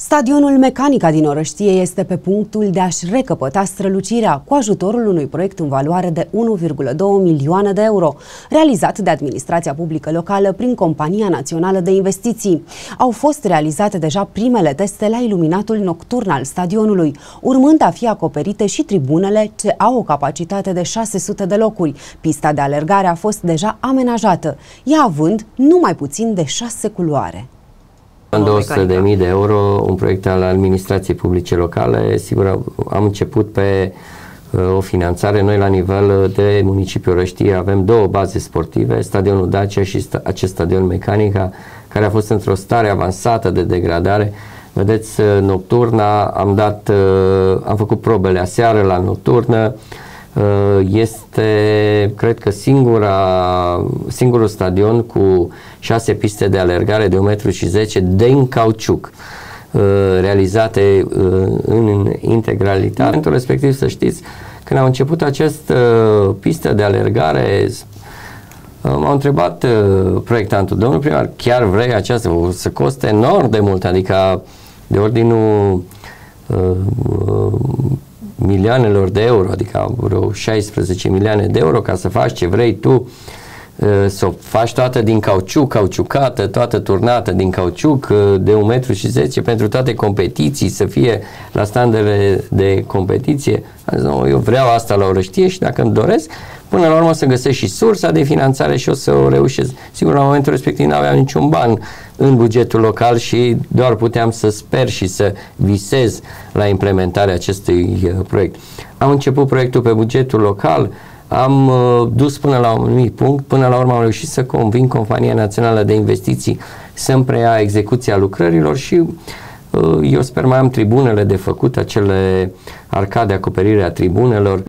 Stadionul Mecanica din Orăștie este pe punctul de a-și recăpăta strălucirea cu ajutorul unui proiect în valoare de 1,2 milioane de euro, realizat de administrația publică locală prin Compania Națională de Investiții. Au fost realizate deja primele teste la iluminatul nocturn al stadionului, urmând a fi acoperite și tribunele ce au o capacitate de 600 de locuri. Pista de alergare a fost deja amenajată, ea având numai puțin de 6 culoare. 200.000 de euro, un proiect al administrației publice locale. Sigur, am început pe o finanțare. Noi la nivel de municipiul Orăștie avem două baze sportive, stadionul Dacia și acest stadion Mecanica, care a fost într-o stare avansată de degradare. Vedeți, nocturna, am făcut probele aseară la nocturnă. Este, cred că, singurul stadion cu 6 piste de alergare de 1,10 m din cauciuc, realizate în integralitate. În momentul respectiv, să știți, când am început această pistă de alergare, m-a întrebat proiectantul: domnul primar, chiar vrei aceasta? O să coste enorm de mult, adică de ordinul milioanelor de euro, adică vreo 16 milioane de euro ca să faci ce vrei tu, să o faci toată din cauciuc, cauciucată, toată turnată din cauciuc, de 1,10 m pentru toate competiții, să fie la standardele de competiție. Nu, eu vreau asta la Orăștie și dacă îmi doresc, până la urmă o să găsesc și sursa de finanțare și o să o reușesc. Sigur, la momentul respectiv nu aveam niciun ban în bugetul local și doar puteam să sper și să visez la implementarea acestui proiect. Am început proiectul pe bugetul local, am dus până la un anumit punct, până la urmă am reușit să conving Compania Națională de Investiții să-mi preia execuția lucrărilor și eu sper mai am tribunele de făcut, acele arcade, acoperire a tribunelor.